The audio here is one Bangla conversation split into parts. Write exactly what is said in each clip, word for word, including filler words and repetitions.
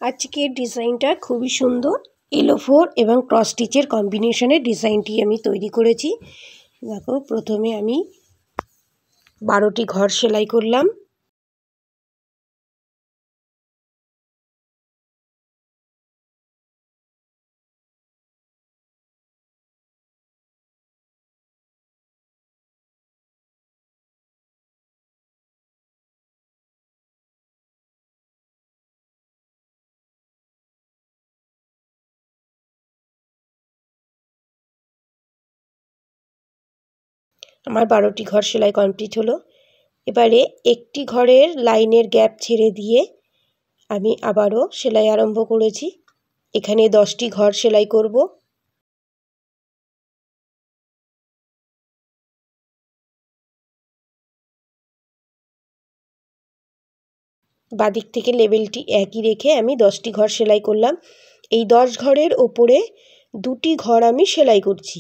আজকের ডিজাইনটা খুবই সুন্দর। এলো ফোর এবং ক্রস স্টিচের কম্বিনেশনের ডিজাইনটি আমি তৈরি করেছি। দেখো, প্রথমে আমি বারোটি ঘর সেলাই করলাম। আমার বারোটি ঘর সেলাই কমপ্লিট হলো। এবারে একটি ঘরের লাইনের গ্যাপ ছেড়ে দিয়ে আমি আবারও সেলাই আরম্ভ করেছি। এখানে দশটি ঘর সেলাই করব। বাদিক থেকে লেবেলটি একই রেখে আমি দশটি ঘর সেলাই করলাম। এই দশ ঘরের ওপরে দুটি ঘর আমি সেলাই করছি।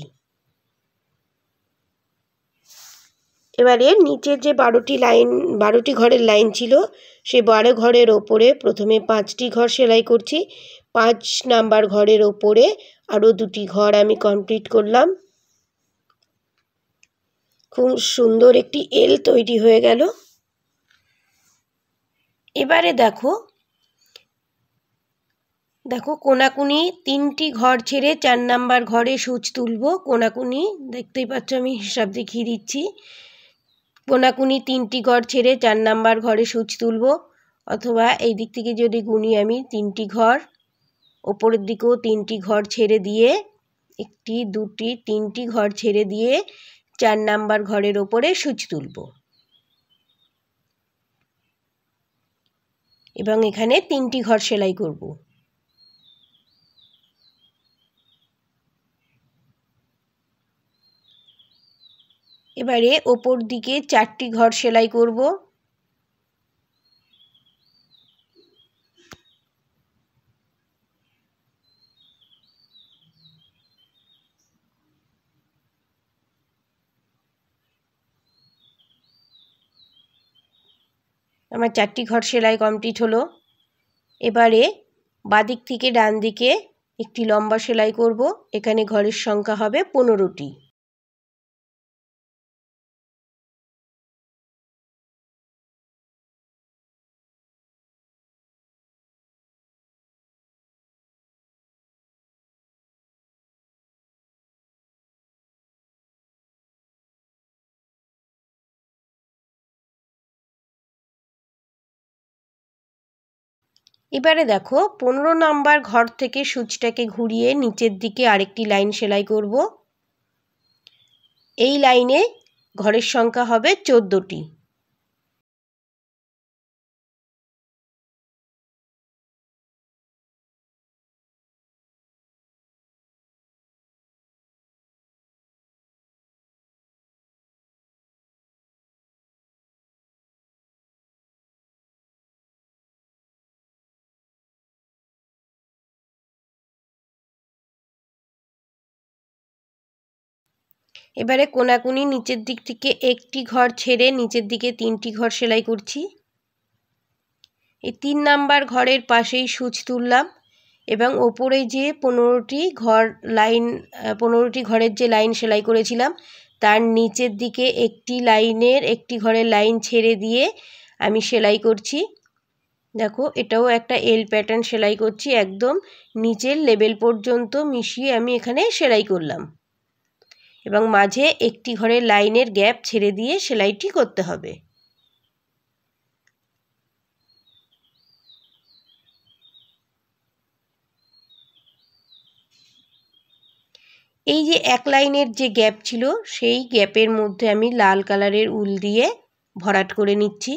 এবারে নিচের যে বারোটি লাইন বারোটি ঘরের লাইন ছিল, সেই বারো ঘরের ওপরে প্রথমে পাঁচটি ঘর সেলাই করছি। পাঁচ নাম্বার ঘরের ওপরে আরও দুটি ঘর আমি কমপ্লিট করলাম। খুব সুন্দর একটি এল তৈরি হয়ে গেল। এবারে দেখো দেখো কোনাকুনি তিনটি ঘর ছেড়ে চার নাম্বার ঘরে সূচ তুলব। কোনাকুনি দেখতেই পাচ্ছ, আমি হিসাব দেখিয়ে দিচ্ছি। কোনাকুনি তিনটি ঘর ছেড়ে চার নাম্বার ঘরে সূচ তুলব, অথবা এই দিক থেকে যদি গুনি আমি তিনটি ঘর, ওপরের দিকেও তিনটি ঘর ছেড়ে দিয়ে একটি দুটি তিনটি ঘর ছেড়ে দিয়ে চার নাম্বার ঘরের ওপরে সূচ তুলব এবং এখানে তিনটি ঘর সেলাই করব। এবারে ওপর দিকে চারটি ঘর সেলাই করব। আমার চারটি ঘর সেলাই কমপ্লিট হলো। এবারে বাদিক থেকে ডান দিকে একটি লম্বা সেলাই করব। এখানে ঘরের সংখ্যা হবে পনেরোটি। এবারে দেখো, পনেরো নাম্বার ঘর থেকে সূচটাকে ঘুরিয়ে নিচের দিকে আরেকটি লাইন সেলাই করব। এই লাইনে ঘরের সংখ্যা হবে চোদ্দোটি। এবারে কোনাকুনি নিচের দিক থেকে একটি ঘর ছেড়ে নিচের দিকে তিনটি ঘর সেলাই করছি। এই তিন নাম্বার ঘরের পাশেই সূচ তুললাম এবং ওপরে যে পনেরোটি ঘর লাইন পনেরোটি ঘরের যে লাইন সেলাই করেছিলাম, তার নিচের দিকে একটি লাইনের একটি ঘরের লাইন ছেড়ে দিয়ে আমি সেলাই করছি। দেখো, এটাও একটা এল প্যাটার্ন সেলাই করছি। একদম নিচের লেবেল পর্যন্ত মিশিয়ে আমি এখানে সেলাই করলাম এবং মাঝে একটি ঘরের লাইনের গ্যাপ ছেড়ে দিয়ে সেলাইটি করতে হবে। এই যে এক লাইনের যে গ্যাপ ছিল, সেই গ্যাপের মধ্যে আমি লাল কালারের উল দিয়ে ভরাট করে নিচ্ছি।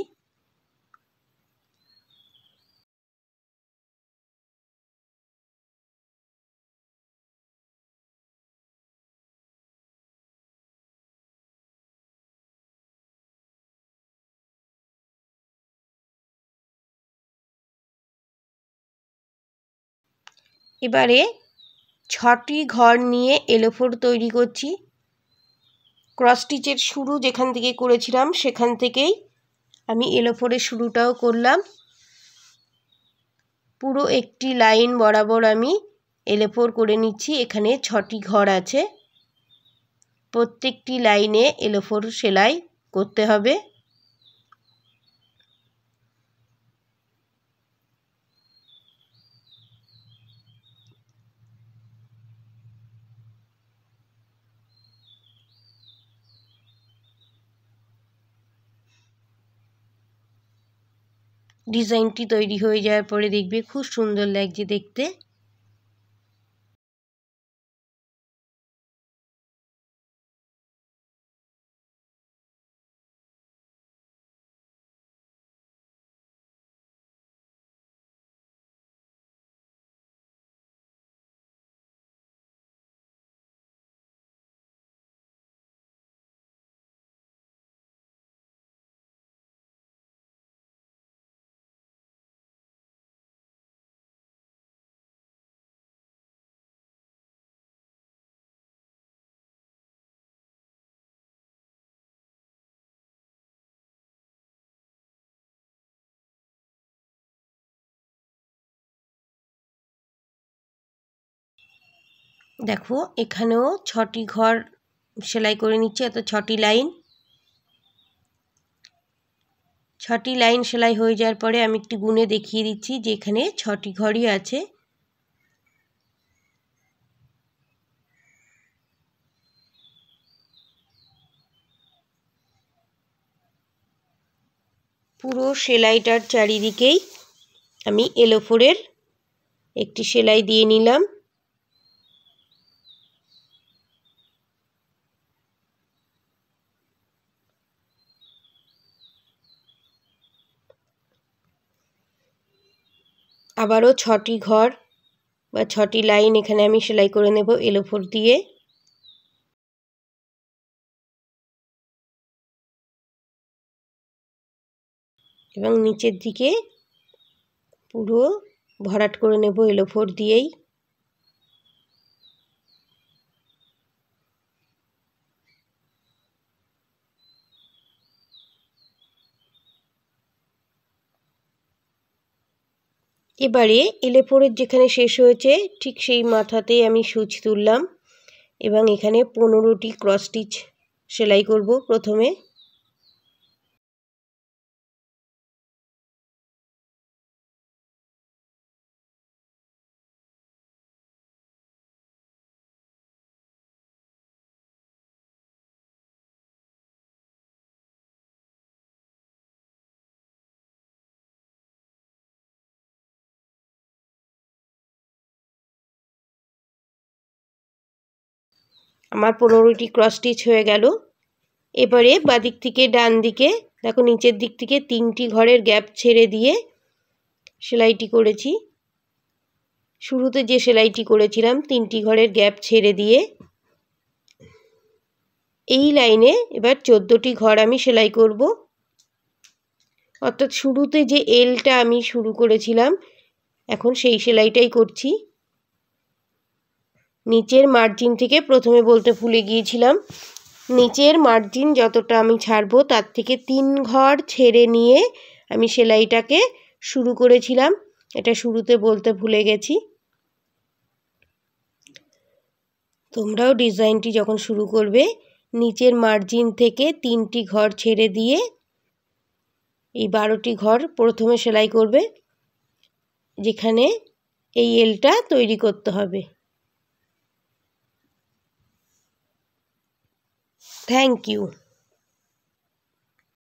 এবারে ছটি ঘর নিয়ে এলোফোর তৈরি করছি। ক্রস স্টিচের শুরু যেখান থেকে করেছিলাম সেখান থেকেই আমি এলোফোরের শুরুটাও করলাম। পুরো একটি লাইন বরাবর আমি এলোফোর করে নিচ্ছি। এখানে ছটি ঘর আছে, প্রত্যেকটি লাইনে এলোফোর সেলাই করতে হবে। ডিজাইনটি তৈরি হয়ে যাওয়ার পরে দেখবে খুব সুন্দর লাগছে দেখতে। দেখো এখানেও ছটি ঘর সেলাই করে নিচ্ছি, অর্থাৎ ছটি লাইন। ছটি লাইন সেলাই হয়ে যাওয়ার পরে আমি একটু গুনে দেখিয়ে দিচ্ছি যে এখানে ছটি ঘরই আছে। পুরো সেলাইটার চারিদিকেই আমি এলোফোরের একটি সেলাই দিয়ে নিলাম। আবারও ছটি ঘর বা ছটি লাইন এখানে আমি সেলাই করে নেব এলোফোর দিয়ে। এবং নিচের দিকে পুরো ভরাট করে নেব এলোফোর দিয়েই। এবারে এলোফোরের যেখানে শেষ হয়েছে ঠিক সেই মাথাতেই আমি সূচ তুললাম এবং এখানে পনেরোটি ক্রস স্টিচ সেলাই করব প্রথমে। আমার পনেরোটি ক্রস স্টিচ হয়ে গেল। এবারে বাদিক থেকে ডান দিকে দেখো নিচের দিক থেকে তিনটি ঘরের গ্যাপ ছেড়ে দিয়ে সেলাইটি করেছি। শুরুতে যে সেলাইটি করেছিলাম তিনটি ঘরের গ্যাপ ছেড়ে দিয়ে এই লাইনে এবার চোদ্দোটি ঘর আমি সেলাই করব। অর্থাৎ শুরুতে যে এলটা আমি শুরু করেছিলাম এখন সেই সেলাইটাই করছি। নিচের মার্জিন থেকে প্রথমে বলতে ভুলে গিয়েছিলাম, নিচের মার্জিন যতটা আমি ছাড়বো তার থেকে তিন ঘর ছেড়ে নিয়ে আমি সেলাইটাকে শুরু করেছিলাম, এটা শুরুতে বলতে ভুলে গেছি। তোমরাও ডিজাইনটি যখন শুরু করবে নিচের মার্জিন থেকে তিনটি ঘর ছেড়ে দিয়ে এই বারোটি ঘর প্রথমে সেলাই করবে, যেখানে এই এলটা তৈরি করতে হবে। Thank you.